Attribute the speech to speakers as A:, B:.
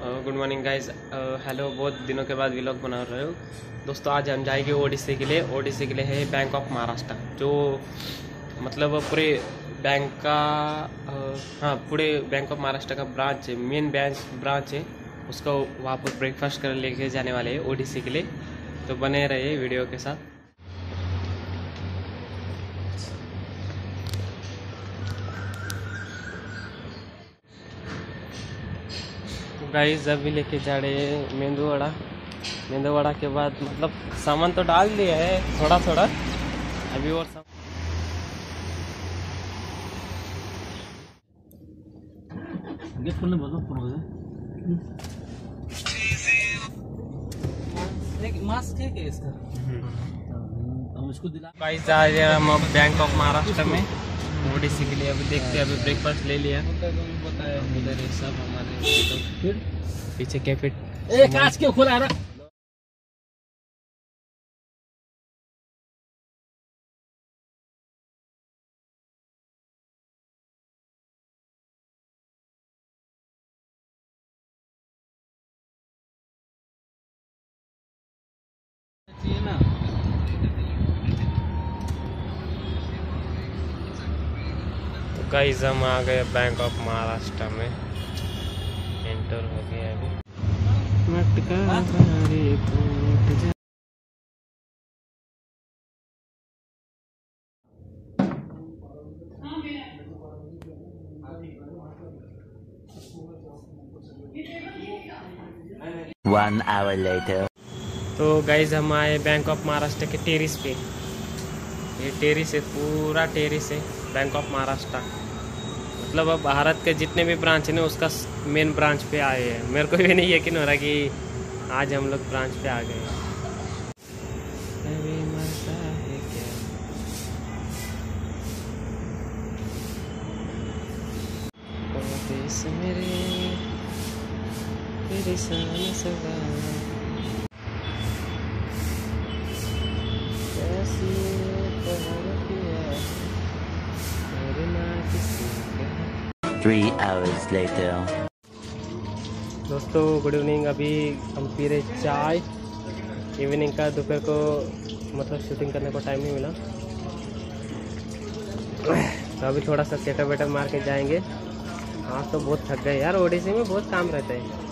A: Good morning guys. Hello, बहुत दिनों के बाद व्लॉग बना रहे हो दोस्तों। आज हम जाएंगे ओडिसी के लिए। ओडिसी के लिए है बैंक ऑफ महाराष्ट्र, जो मतलब पूरे बैंक का पूरे बैंक ऑफ महाराष्ट्र का ब्रांच है, मेन ब्रांच है। उसको वहाँ पर ब्रेकफास्ट कर लेके जाने वाले हैं ओडिसी के लिए। तो बने रहिए वीडियो के साथ। गाइस अभी लेके जा रहे हैं मेंदू वड़ा के बाद मतलब सामान तो डाल दिया है थोड़ा थोड़ा अभी और
B: मास्क है क्या इसका? हम इसको दिला।
A: गाइस जा रहे हैं हम अब बैंक ऑफ महाराष्ट्र में ओडिसी के लिए। अभी देखते हैं, अभी ब्रेकफास्ट ले लिया। इधर ये सब हमारे पीछे कैफे
B: कांच क्यों खुला रहा?
A: तो गाइस हम आ गए बैंक ऑफ महाराष्ट्र में, एंटर हो गया अभी।
C: One hour later.
A: तो गाइज हम आए बैंक ऑफ महाराष्ट्र के टेरिस पे। ये टेरिस है, पूरा टेरिस है बैंक ऑफ महाराष्ट्र। मतलब अब भारत के जितने भी ब्रांच है ना, उसका मेन ब्रांच पे आए हैं। मेरे को भी नहीं यकीन हो रहा कि आज हम लोग ब्रांच पे आ गए हैं।
C: Three hours later.
A: दोस्तों गुड इवनिंग। अभी हम पी रहे चाय। इवनिंग का दोपहर को मतलब शूटिंग करने को टाइम नहीं मिला, तो अभी थोड़ा सा सेटअप वेटअप मार के जाएंगे। आज तो बहुत थक गए यार, ओडिसी में बहुत काम रहता है।